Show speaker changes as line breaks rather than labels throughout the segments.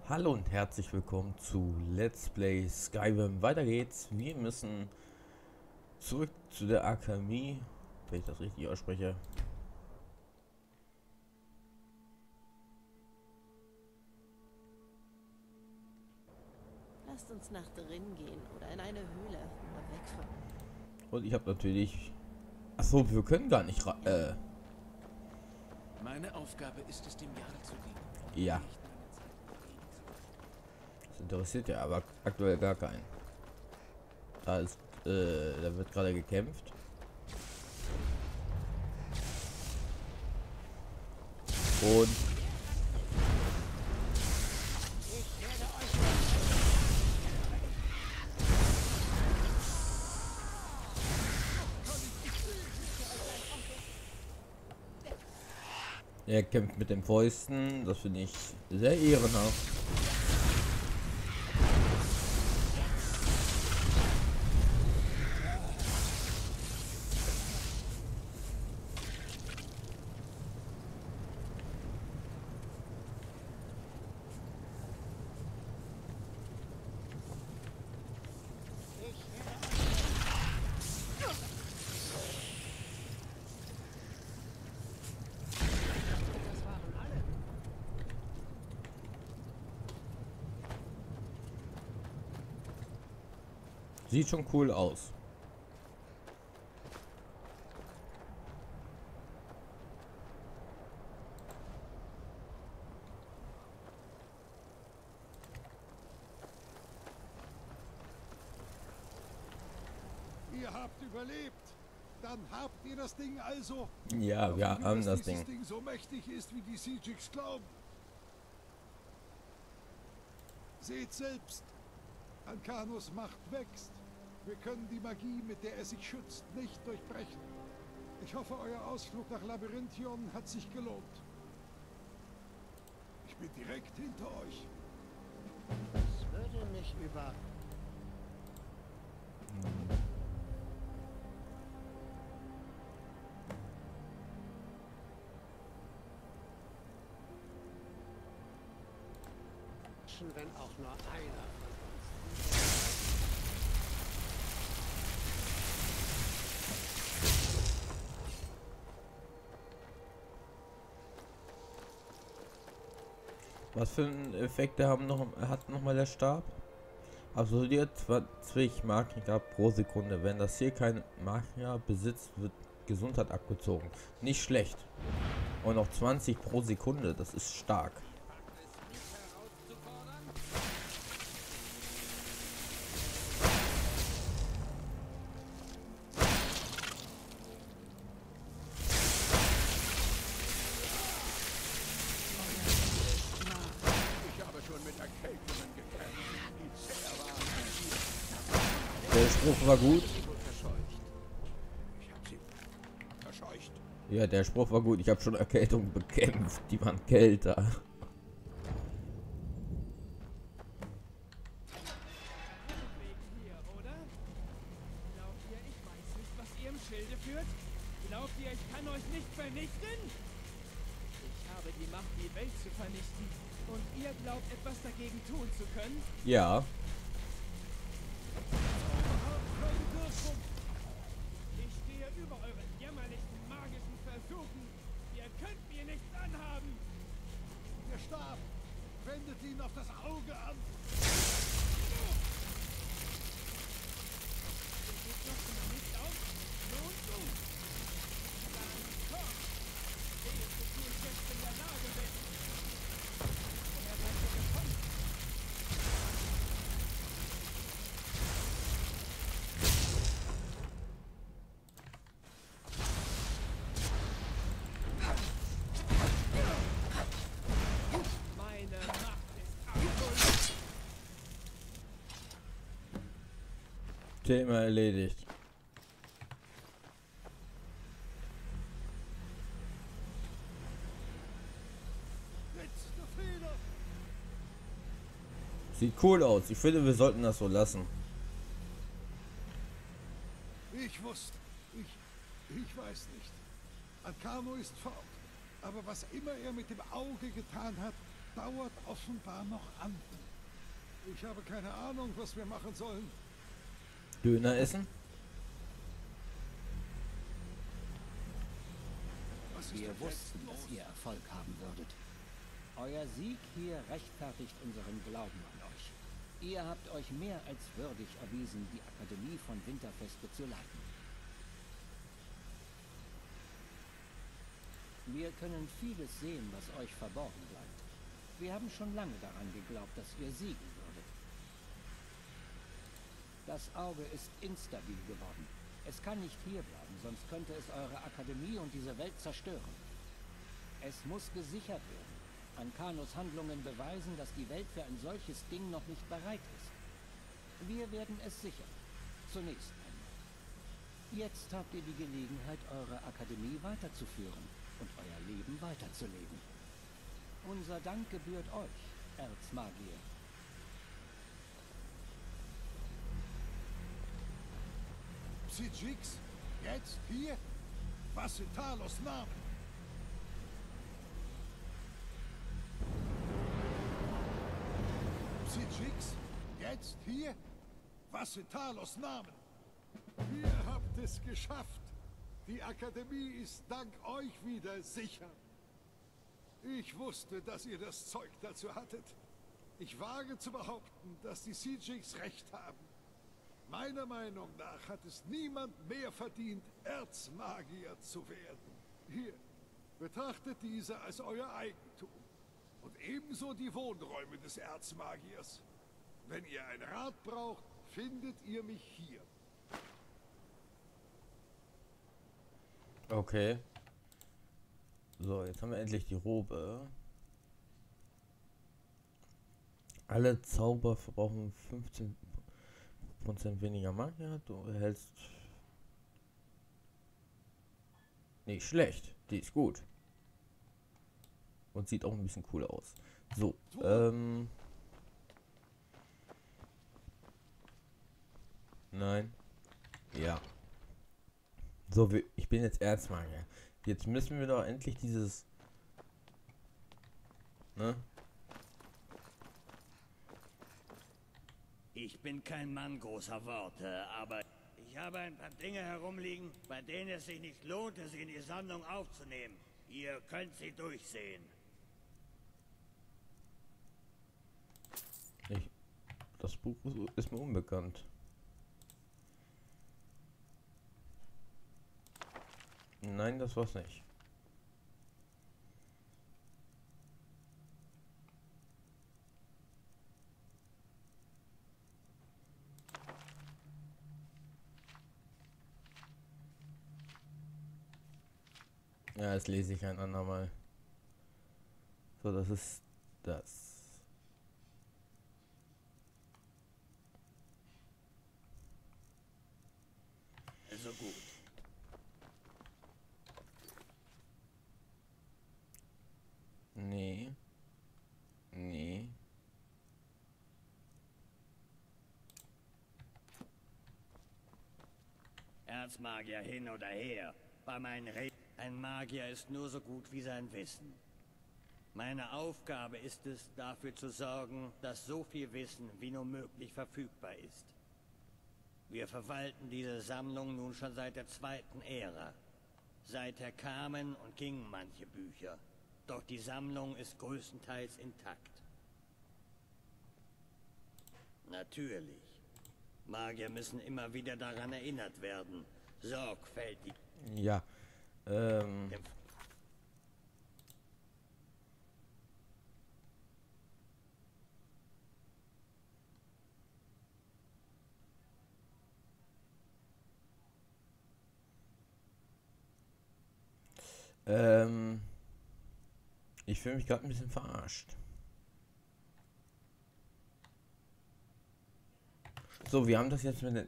Hallo und herzlich willkommen zu Let's Play Skyrim. Weiter geht's. Wir müssen zurück zu der Akademie, wenn ich das richtig ausspreche.
Lasst uns nach drin gehen oder in eine Höhle, nur weg von...
Und ich habe natürlich... Achso, wir können gar nicht...
Meine Aufgabe ist es, dem Jahr zu dienen.
Ja,
Nicht meine Zeit mit Kriegen zu verbringen.
das interessiert ja aber aktuell gar keinen. Da ist... da wird gerade gekämpft. Und... Er kämpft mit den Fäusten. Das finde ich sehr ehrenhaft.
Das waren alle.
Sieht schon cool aus.
Ihr habt überlebt. Dann habt ihr das Ding also.
Ja, wir
Hoffen wir,
haben
dass
das
dieses
Ding.
Ding so mächtig ist, wie die Siejiks glauben. Seht selbst. Ankanus Macht wächst. Wir können die Magie, mit der er sich schützt, nicht durchbrechen. Ich hoffe, euer Ausflug nach Labyrinthion hat sich gelohnt. Ich bin direkt hinter euch.
Es würde mich über... wenn auch nur einer von uns.
Was für einen Effekte hat noch mal der Stab? Absolviert 20 Marker pro Sekunde. Wenn das Ziel keine Marker besitzt, wird Gesundheit abgezogen. Nicht schlecht. Und noch 20 pro Sekunde, das ist stark.
Ich habe schon mit Erkältungen gekämpft, die zäher waren.
Der Spruch war gut.
Verscheucht. Ich habe sie verscheucht.
Ja, der Spruch war gut. Ich habe schon Erkältung bekämpft. Die waren kälter.
Hier, oder? Glaubt ihr, ich weiß nicht, was ihr im Schilde führt? Glaubt ihr, ich kann euch nicht vernichten? Ich habe die Macht, die Welt zu vernichten. Und ihr glaubt, etwas dagegen tun zu können?
Ja.
Ich stehe über euren jämmerlichen magischen Versuchen. Ihr könnt mir nichts anhaben.
Der Stab. Wendet ihn auf das Auge an.
Ihr gebt noch immer nicht auf. Nun gut. Dann kommt. Seht, wozu ich jetzt in der Lage bin. Woher seid ihr gekommen? Meine Macht ist absolut.
Thema erledigt.
Letzte Fehler.
Sieht cool aus. Ich finde, wir sollten das so lassen.
Ich wusste. Ich weiß nicht. Ankano ist fort. Aber was immer er mit dem Auge getan hat, dauert offenbar noch an. Ich habe keine Ahnung, was wir machen sollen.
Döner essen?
Was ist
Wir
denn
wussten,
jetzt
dass
los?
ihr Erfolg haben würdet. Euer Sieg hier rechtfertigt unseren Glauben an euch. Ihr habt euch mehr als würdig erwiesen, die Akademie von Winterfeste zu leiten. Wir können vieles sehen, was euch verborgen bleibt. Wir haben schon lange daran geglaubt, dass ihr siegen würdet. Das Auge ist instabil geworden. Es kann nicht hierbleiben, sonst könnte es eure Akademie und diese Welt zerstören. Es muss gesichert werden. Ankanos Handlungen beweisen, dass die Welt für ein solches Ding noch nicht bereit ist. Wir werden es sichern. Zunächst einmal. Jetzt habt ihr die Gelegenheit, eure Akademie weiterzuführen und euer Leben weiterzuleben. Unser Dank gebührt euch, Erzmagier.
Psi-Jix? Jetzt? Hier? Was in Talos Namen? Psi-Jix? Jetzt? Hier? Was in Talos Namen? Ihr habt es geschafft. Die Akademie ist dank euch wieder sicher. Ich wusste, dass ihr das Zeug dazu hattet. Ich wage zu behaupten, dass die Psi-Jix recht haben. Meiner Meinung nach hat es niemand mehr verdient, Erzmagier zu werden. Hier, betrachtet diese als euer Eigentum. Und ebenso die Wohnräume des Erzmagiers. Wenn ihr einen Rat braucht, findet ihr mich hier.
Okay. So, jetzt haben wir endlich die Robe. Alle Zauber verbrauchen 15% weniger Magie. Du erhältst... Nicht schlecht. Die ist gut. Und sieht auch ein bisschen cooler aus. So, Nein. Ja. So, ich bin jetzt Erzmagier. Jetzt müssen wir doch endlich dieses... Ne?
Ich bin kein Mann großer Worte, aber ich habe ein paar Dinge herumliegen, bei denen es sich nicht lohnt, sie in die Sammlung aufzunehmen. Ihr könnt sie durchsehen.
Das Buch ist mir unbekannt. Nein, das war's nicht. Ja, das lese ich ein andermal. So, das ist das.
Also gut.
Nee. Nee.
Erzmagier hin oder her. Bei meinen Ein Magier ist nur so gut wie sein Wissen. Meine Aufgabe ist es, dafür zu sorgen, dass so viel Wissen wie nur möglich verfügbar ist. Wir verwalten diese Sammlung nun schon seit der zweiten Ära. Seither kamen und gingen manche Bücher. Doch die Sammlung ist größtenteils intakt. Natürlich. Magier müssen immer wieder daran erinnert werden. Sorgfältig.
Ja. Ich fühle mich gerade ein bisschen verarscht. So, wir haben das jetzt mit den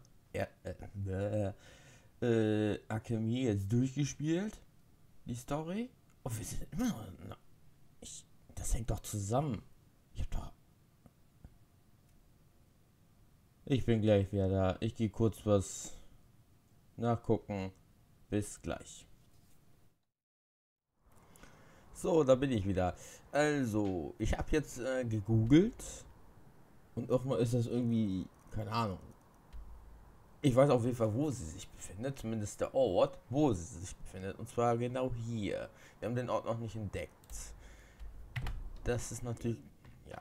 Alchemie jetzt durchgespielt. Die Story. Oh, wir sind immer noch... das hängt doch zusammen. Ich bin gleich wieder da. Ich gehe kurz was nachgucken. Bis gleich. So, da bin ich wieder. Also, ich habe jetzt gegoogelt und irgendwann ist das irgendwie, keine Ahnung. Ich weiß auf jeden Fall, wo sie sich befindet, zumindest der Ort, wo sie sich befindet, und zwar genau hier. Wir haben den Ort noch nicht entdeckt. Das ist natürlich, ja.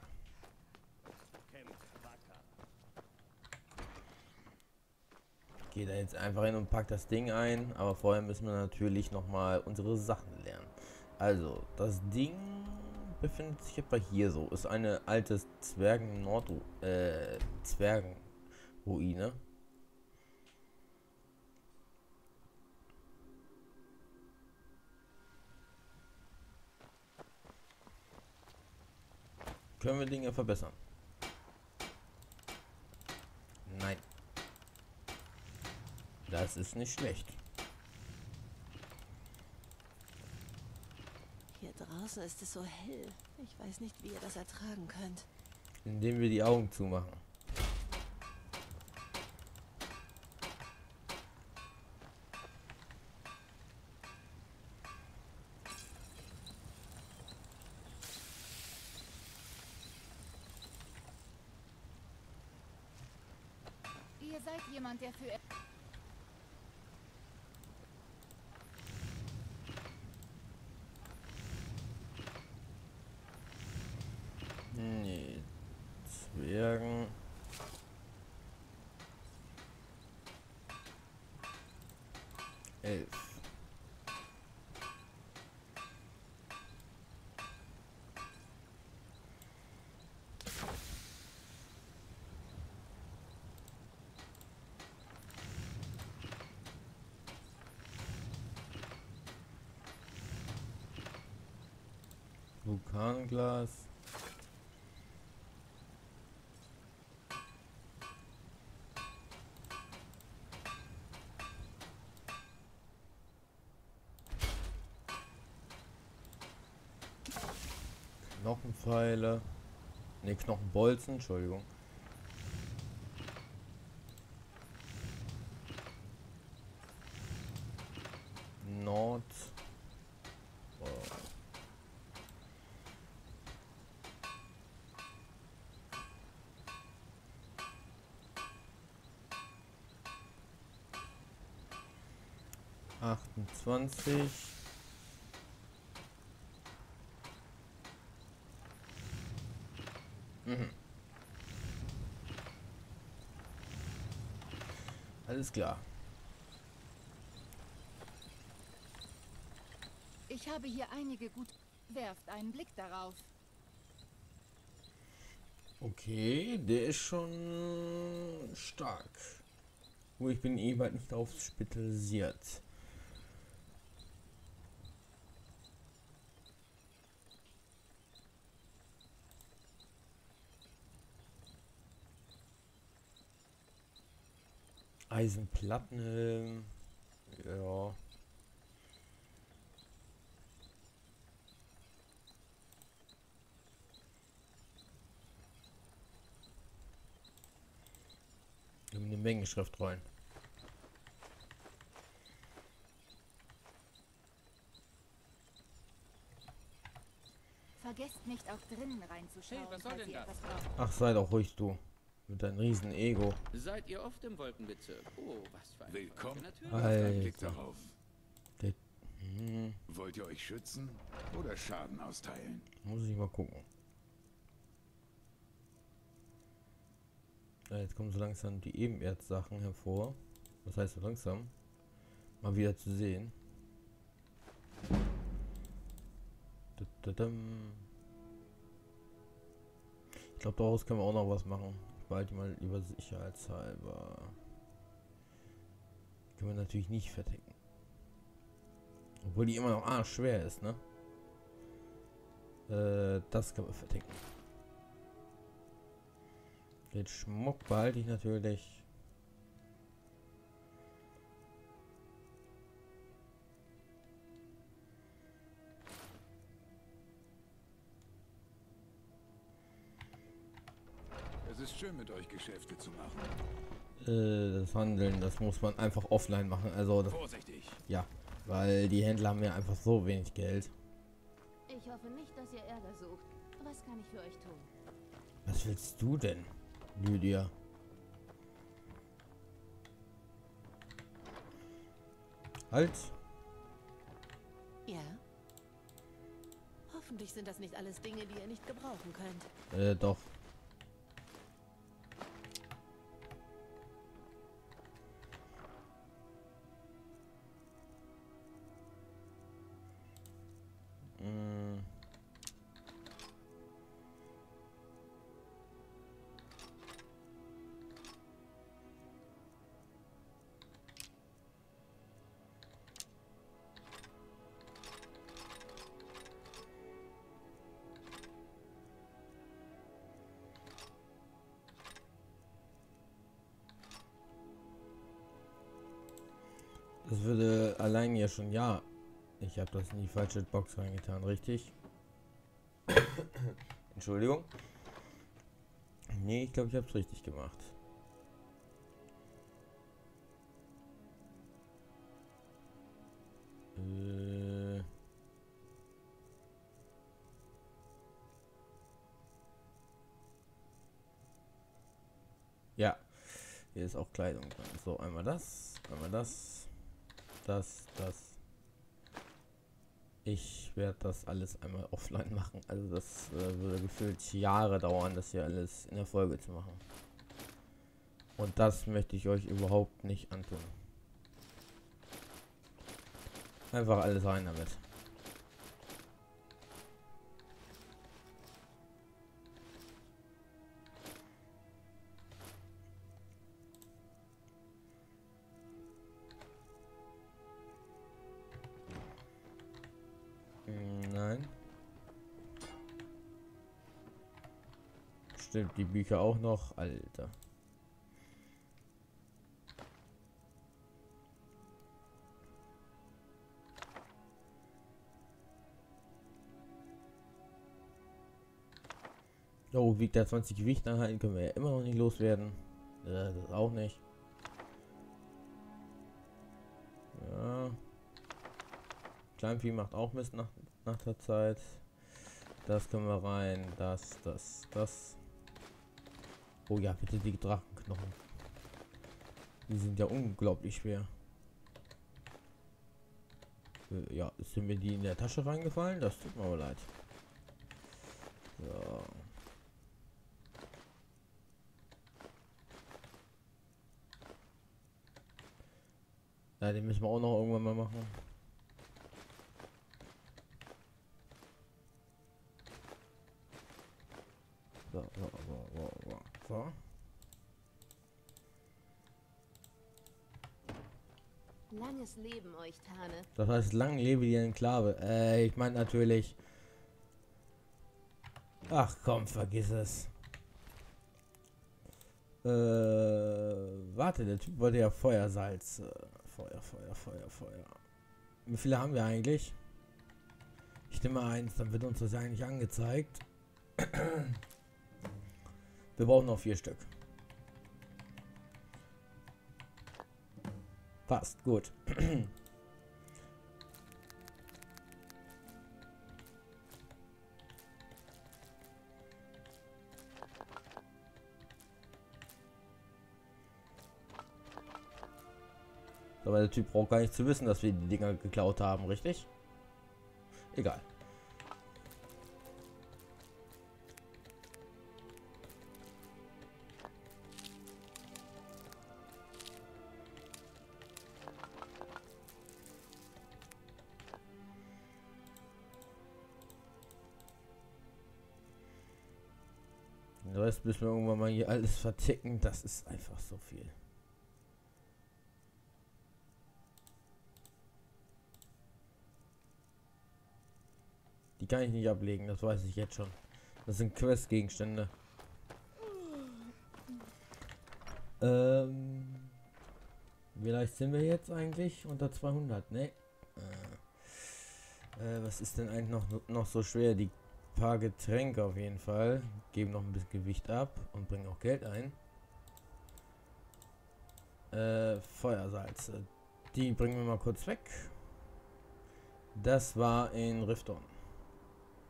Ich gehe da jetzt einfach hin und pack das Ding ein, aber vorher müssen wir natürlich noch mal unsere Sachen lernen. Also, das Ding befindet sich etwa hier so. Ist eine alte Zwergenruine. Können wir Dinge verbessern? Nein. Das ist nicht schlecht.
Hier draußen ist es so hell. Ich weiß nicht, wie ihr das ertragen könnt.
Indem wir die Augen zumachen.
Ihr seid jemand, der für...
Nee. Zwergen. Elf. Vulkanglas. Knochenpfeile. Ne, Knochenbolzen, Entschuldigung. Nord. Oh. Achtundzwanzig. Alles klar.
Ich habe hier einige gut... Werft einen Blick darauf.
Okay, der ist schon stark. Nur ich bin eh bald nicht darauf spezialisiert. Eisenplattenhelm. Ja. Eine Menge Schriftrollen.
Vergesst nicht, auch drinnen reinzuschauen,
Hey, was soll
falls
denn
ihr
das?
etwas braucht.
Ach, sei doch ruhig, du. Mit deinem riesen Ego.
Seid ihr oft im Wolkenbezirk? Oh, was für ein
Willkommen.
Natürlich.
Alter.
Blick darauf.
Der,
Wollt ihr euch schützen oder Schaden austeilen?
muss ich mal gucken. Ja, jetzt kommen so langsam die Ebenerzsachen hervor. Was heißt so langsam? Mal wieder zu sehen. Ich glaube, daraus können wir auch noch was machen. Ich behalte die mal lieber sicherheitshalber. Können wir natürlich nicht verdecken. Obwohl die immer noch schwer ist, ne? Das kann man verdecken. Den Schmuck behalte ich natürlich.
Es ist schön, mit euch Geschäfte zu machen.
Das Handeln, das muss man einfach offline machen. Also, das,
Vorsichtig.
ja, weil die Händler haben ja einfach so wenig Geld.
Ich hoffe nicht, dass ihr Ärger sucht. Was kann ich für euch tun?
Was willst du denn, Lydia? Halt.
Ja? Hoffentlich sind das nicht alles Dinge, die ihr nicht gebrauchen könnt.
Doch. Das würde allein ja schon, ja. Ich habe das in die falsche Box reingetan, richtig? Entschuldigung. Nee, ich glaube, ich habe es richtig gemacht. Ja, hier ist auch Kleidung dran. So, einmal das, das. Ich werde das alles einmal offline machen. Also das würde gefühlt Jahre dauern, das hier alles in der Folge zu machen. Und das möchte ich euch überhaupt nicht antun. Einfach alles rein damit. Nein. Stimmt, die Bücher auch noch, Alter. Oh, wiegt der 20 Gewicht anhalten, können wir ja immer noch nicht loswerden. Das auch nicht. Ja. Kleinvieh macht auch Mist nach der Zeit. Das können wir rein. Das. Oh ja, bitte die Drachenknochen. Die sind ja unglaublich schwer. Ja, sind mir die in der Tasche reingefallen? Das tut mir aber leid. So. Ja, den müssen wir auch noch irgendwann mal machen. So.
Langes Leben euch, Tane.
Das heißt, lang lebe die Enklave. Ich meine natürlich. Ach komm, vergiss es. Warte, der Typ wollte ja Feuersalz. Feuer. Wie viele haben wir eigentlich? Ich nehme 1, dann wird uns das eigentlich angezeigt. Wir brauchen noch 4 Stück. Passt, gut. Aber der Typ braucht gar nicht zu wissen, dass wir die Dinger geklaut haben, richtig? Egal. Den Rest müssen wir irgendwann mal hier alles verticken. Das ist einfach so viel. Die kann ich nicht ablegen, das weiß ich jetzt schon. Das sind Quest-Gegenstände. Wie leicht sind wir jetzt eigentlich? Unter 200, ne? Was ist denn eigentlich noch so schwer? Die paar Getränke auf jeden Fall. Geben noch ein bisschen Gewicht ab und bringen auch Geld ein. Feuersalze. Die bringen wir mal kurz weg. Das war in Rifton.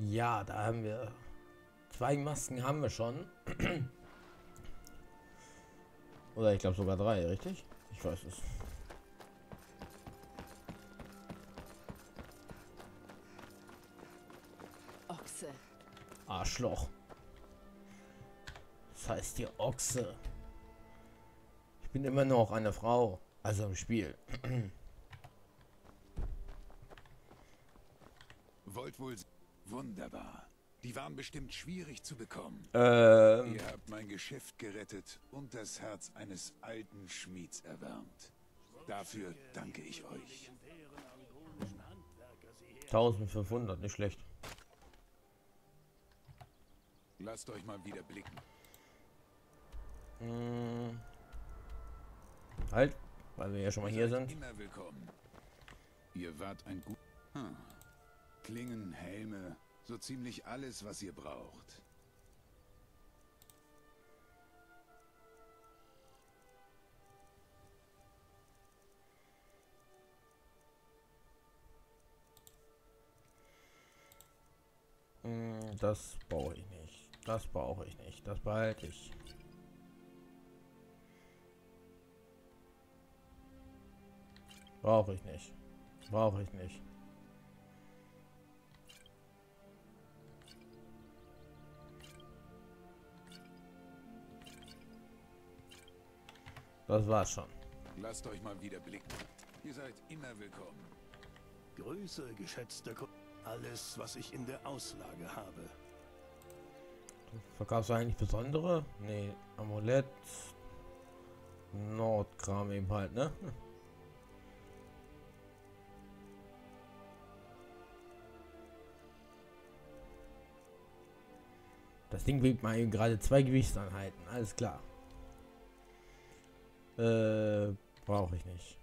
Ja, da haben wir 2 Masken haben wir schon. Oder ich glaube sogar 3, richtig? Ich weiß es.
Ochse.
Arschloch. Das heißt hier Ochse. Ich bin immer noch eine Frau. Also im Spiel.
Wollt wohl... Wunderbar. Die waren bestimmt schwierig zu bekommen.
Ihr
habt mein Geschäft gerettet und das Herz eines alten Schmieds erwärmt. Dafür danke ich euch.
1500, nicht schlecht.
Lasst euch mal wieder blicken.
Halt, weil wir ja schon mal hier sind.
Immer willkommen. Ihr wart ein gut... Klingen, Helme, so ziemlich alles, was ihr braucht.
Das brauche ich nicht. Das brauche ich nicht. Das behalte ich. Brauche ich nicht. Brauche ich nicht. Das war's schon.
Lasst euch mal wieder blicken. Ihr seid immer willkommen.
Grüße, geschätzte alles, was ich in der Auslage habe.
Verkaufst du eigentlich besondere? Nee, Amulett. Nordkram eben halt, ne? Das Ding wiegt mal eben gerade 2 Gewichtseinheiten, alles klar. Brauche ich nicht.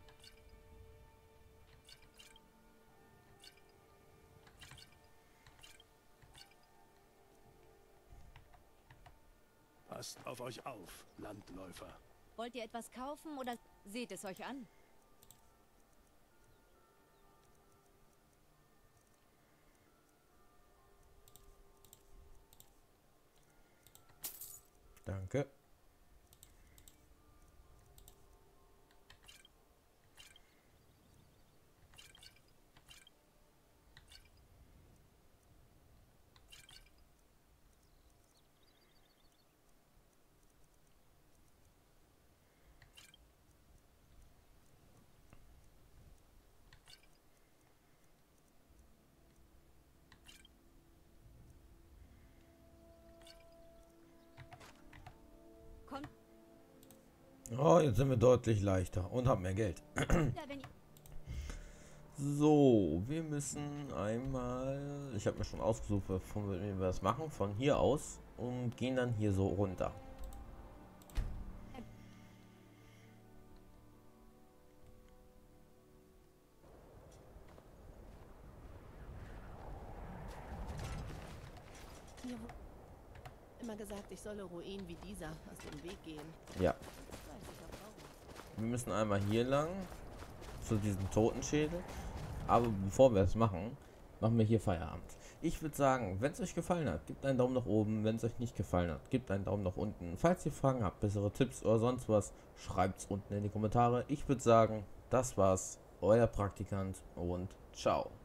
Passt auf euch auf, Landläufer.
Wollt ihr etwas kaufen oder seht es euch an?
Danke. Oh, jetzt sind wir deutlich leichter und haben mehr Geld. So, wir müssen einmal... Ich habe mir schon ausgesucht, wovon wir das machen. Von hier aus und gehen dann hier so runter.
Mir wurde immer gesagt, ich solle Ruinen wie dieser aus dem Weg gehen.
Ja. Wir müssen einmal hier lang zu diesem Totenschädel. Aber bevor wir es machen, machen wir hier Feierabend. Ich würde sagen, wenn es euch gefallen hat, gebt einen Daumen nach oben. Wenn es euch nicht gefallen hat, gebt einen Daumen nach unten. Falls ihr Fragen habt, bessere Tipps oder sonst was, schreibt es unten in die Kommentare. Ich würde sagen, das war's. Euer Praktikant und ciao.